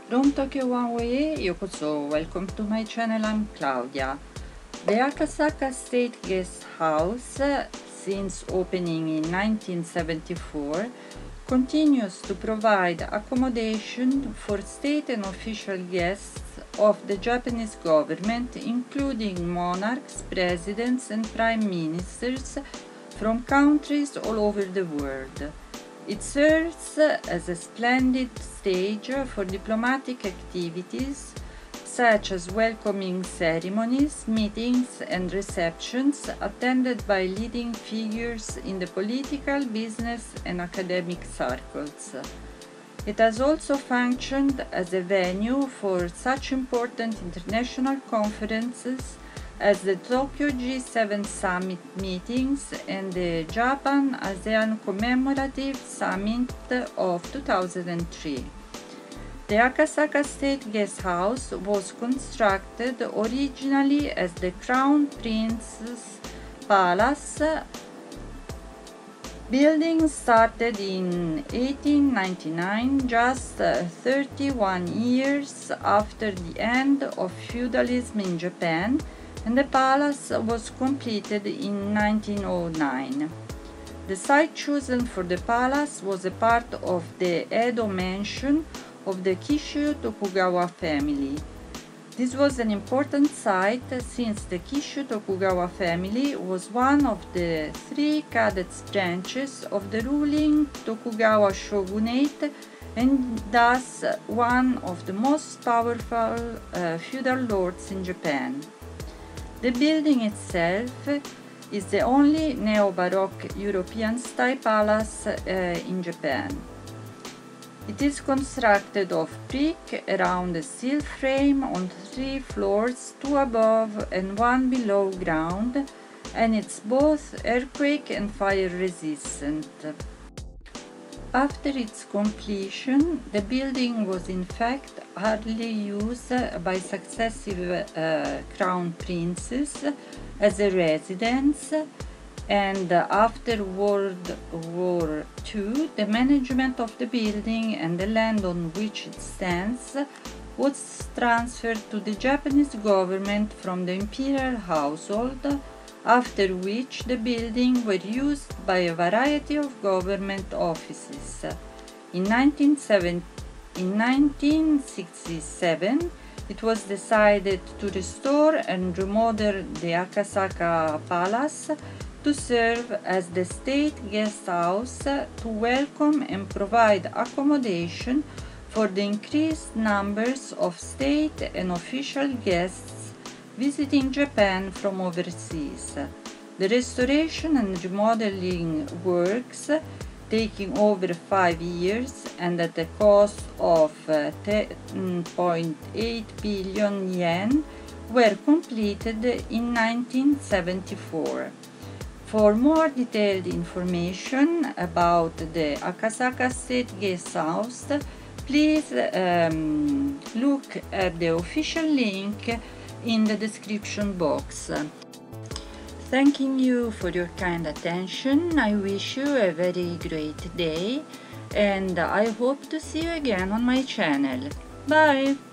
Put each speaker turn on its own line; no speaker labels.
From Tokyo One Way, yokoso, welcome to my channel, I'm Claudia. The AKASAKA State Guest House, since opening in 1974, continues to provide accommodation for state and official guests of the Japanese government, including monarchs, presidents and prime ministers from countries all over the world. It serves as a splendid stage for diplomatic activities such as welcoming ceremonies, meetings and receptions attended by leading figures in the political, business and academic circles. It has also functioned as a venue for such important international conferences as the Tokyo G7 Summit meetings and the Japan-ASEAN Commemorative Summit of 2003. The AKASAKA State Guest House was constructed originally as the Crown Prince's Palace. Building started in 1899, just 31 years after the end of feudalism in Japan, and the palace was completed in 1909. The site chosen for the palace was a part of the Edo mansion of the Kishu Tokugawa family. This was an important site since the Kishu Tokugawa family was one of the three cadets branches of the ruling Tokugawa shogunate and thus one of the most powerful feudal lords in Japan. The building itself is the only Neo-Baroque European-style palace in Japan. It is constructed of brick around a steel frame on 3 floors, 2 above and 1 below ground, and it's both earthquake and fire resistant. After its completion, the building was in fact hardly used by successive crown princes as a residence, and after World War II, the management of the building and the land on which it stands was transferred to the Japanese government from the imperial household, after which the building were used by a variety of government offices. In 1967, it was decided to restore and remodel the AKASAKA Palace to serve as the state guest house to welcome and provide accommodation for the increased numbers of state and official guests visiting Japan from overseas. The restoration and remodeling works, taking over 5 years and at a cost of 10.8 billion yen, were completed in 1974. For more detailed information about the AKASAKA State Guest House, please look at the official link in the description box. Thanking you for your kind attention. I wish you a very great day and I hope to see you again on my channel. Bye!